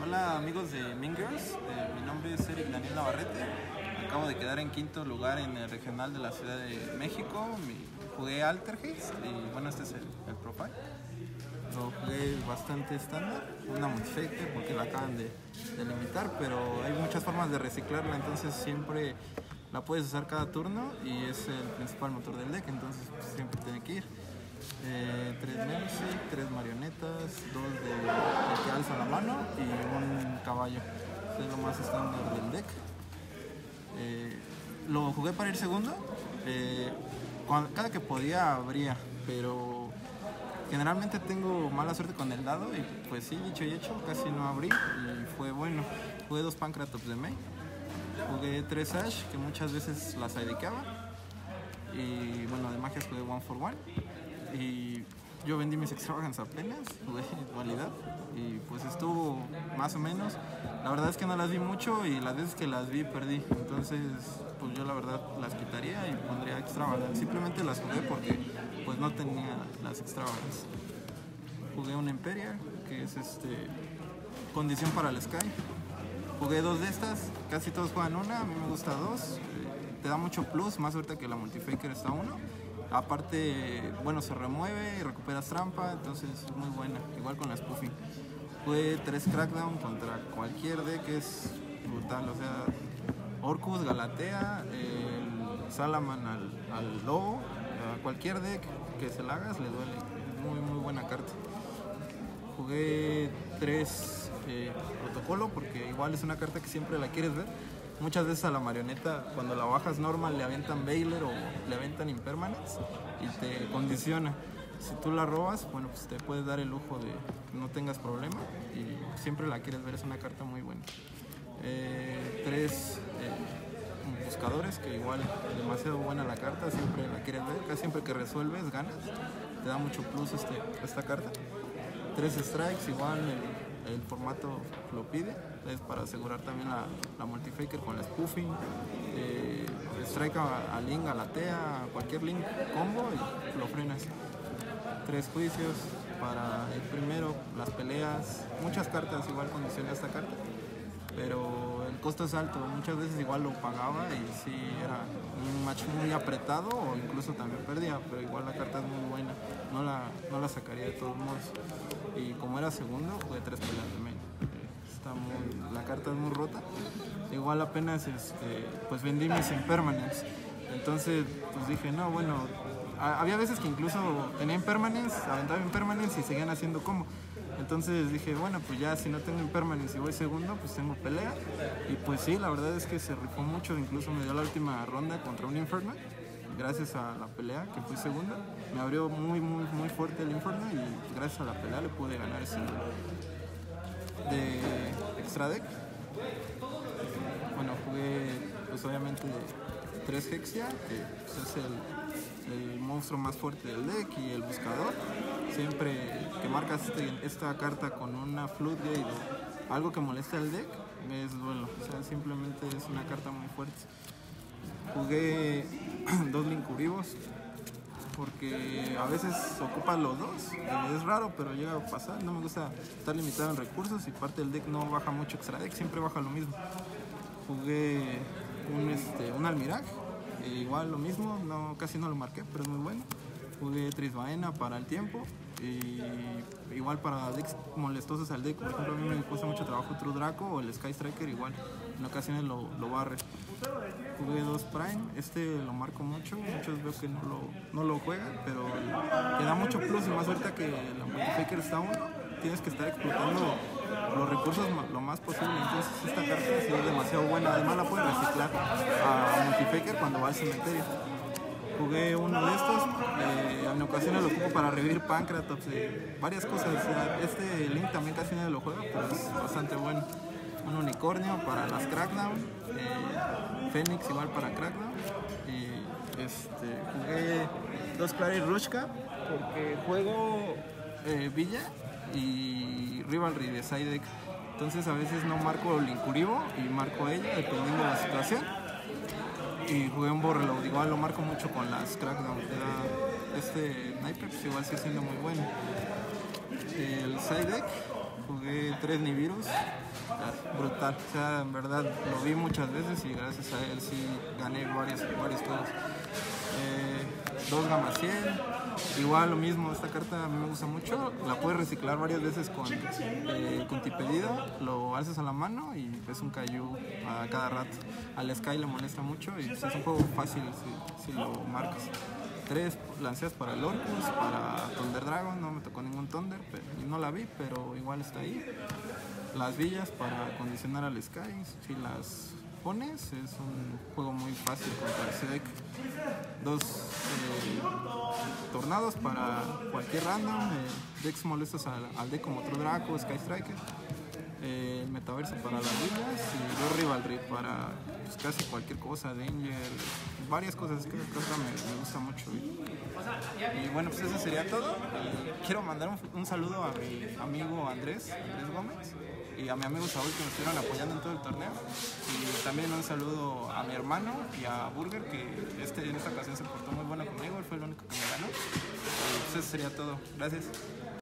Hola amigos de Mean Girls, mi nombre es Eric Daniel Navarrete, acabo de quedar en quinto lugar en el regional de la Ciudad de México, jugué Altergeist y bueno, este es el Profile. Lo jugué bastante estándar, una multifaker porque la acaban de limitar, pero hay muchas formas de reciclarla, entonces siempre la puedes usar cada turno y es el principal motor del deck, entonces pues, siempre tiene que ir. 3 Nemesis, 3 marionetas, 2 de que alza la mano y un caballo. Este es lo más estándar del deck. Lo jugué para ir segundo. Cada que podía abría, pero generalmente tengo mala suerte con el dado y pues sí, dicho y hecho, casi no abrí y fue bueno. Jugué 2 Pancratops de main, jugué 3 Ash que muchas veces las sidekeaba y bueno, de magias jugué 1 for 1 y yo vendí mis Extravagance apenas, jugué dualidad y pues estuvo más o menos. La verdad es que no las vi mucho y las veces que las vi perdí, entonces pues yo la verdad las quitaría y pondría Extravagance. Simplemente las jugué porque pues no tenía las Extravagance. Jugué un Imperial que es condición para el Sky. Jugué 2 de estas, casi todos juegan una, a mí me gusta 2. Te da mucho plus, más ahorita que la multifaker está 1. Aparte, bueno, se remueve y recuperas trampa, entonces es muy buena, igual con la spoofing. Jugué 3 Crackdown contra cualquier deck, es brutal, o sea, Orcus, Galatea, el Salaman al Lobo, a cualquier deck que se la hagas le duele, es muy buena carta. Jugué 3 Protocolo porque igual es una carta que siempre la quieres ver. Muchas veces a la marioneta, cuando la bajas normal, le avientan Bailer o le avientan Impermanence y te condiciona. Si tú la robas, bueno, pues te puedes dar el lujo de que no tengas problema y siempre la quieres ver, es una carta muy buena. 3 Buscadores, que igual demasiado buena la carta, siempre la quieres ver, casi siempre que resuelves ganas, te da mucho plus esta carta. 3 Strikes, igual el formato lo pide, es para asegurar también la multifaker con la spoofing. Strike a Link, a Latea, a cualquier Link combo y lo frenas. 3 Juicios para el primero, las peleas, muchas cartas igual condiciona esta carta, pero el costo es alto, muchas veces igual lo pagaba y sí era un match muy apretado o incluso también perdía, pero igual la carta es muy buena, no la sacaría de todos modos. Y como era segundo, jugué 3 peleas de main. La carta es muy rota. Igual apenas pues vendí mis Impermanence. Entonces pues dije, no, bueno, había veces que incluso tenía Impermanence, aventaba Impermanence y seguían haciendo combo. Entonces dije, bueno, pues ya si no tengo Impermanence y voy segundo, pues tengo pelea. Y pues sí, la verdad es que se rifó mucho, incluso me dio la última ronda contra un Inferno. Gracias a la pelea que fui segunda, me abrió muy fuerte el Inferno y gracias a la pelea le pude ganar ese de extra deck. Bueno, jugué pues obviamente 3 Hexia, que pues, es el monstruo más fuerte del deck, y el buscador. Siempre que marcas esta carta con una Floodgate o algo que moleste al deck, es duelo, o sea, simplemente es una carta muy fuerte. Jugué 2 Linkuriboos porque a veces ocupan los dos, es raro pero llega a pasar. No me gusta estar limitado en recursos y parte del deck no baja mucho extra deck, siempre baja lo mismo. Jugué un Almiraj, igual lo mismo, casi no lo marqué pero es muy bueno. Jugué Trisbaena para el tiempo y igual para decks molestosos al deck, por ejemplo a mí me cuesta mucho trabajo True Draco o el Sky Striker, igual en ocasiones lo barre. Jugué 2 Prime, lo marco mucho, muchos veo que no lo juegan, pero te da mucho plus y más ahorita que la multifaker está 1, tienes que estar explotando los recursos lo más posible, entonces esta carta sí es demasiado buena, además la puedes reciclar a multifaker cuando va al cementerio. Jugué uno de estos, en ocasiones lo ocupo para revivir Pancratops, varias cosas. Este Link también casi nadie lo juega, pero es bastante bueno. Un unicornio para las Crackdown, Fénix igual para Crackdown. Jugué 2 Clary Rushka porque juego Villa y Rivalry de side deck. Entonces a veces no marco Linkuriboh y marco ella dependiendo de la situación. Y jugué un Borreload, igual lo marco mucho con las Crackdown, Sniper, pues igual sigue siendo muy bueno. El side deck jugué 3 Nibiru's, brutal, o sea, en verdad lo vi muchas veces y gracias a él sí gané varios juegos. 2 Gamma 100, igual lo mismo, esta carta a mí me gusta mucho, la puedes reciclar varias veces con Tipedido, lo alzas a la mano y es un Kaiju a cada rato. Al Sky le molesta mucho y pues, es un juego fácil si lo marcas. 3 lanceas para el Orcus, para Thunder Dragon, no me tocó ningún Thunder y no la vi, pero igual está ahí. Las villas para condicionar al Sky, si las pones, es un juego muy fácil contra ese deck. 2 tornados para cualquier random, decks molestos al deck como otro Draco, Sky Striker. Metaverso para las villas y 2 Rivalry para pues, casi cualquier cosa, Danger, varias cosas que me gusta mucho. Y bueno, pues eso sería todo. Quiero mandar un saludo a mi amigo Andrés Gómez y a mi amigo Saúl, que me estuvieron apoyando en todo el torneo, y también un saludo a mi hermano y a Burger, que en esta ocasión se portó muy bueno conmigo, él fue el único que me ganó. Pues eso sería todo. Gracias.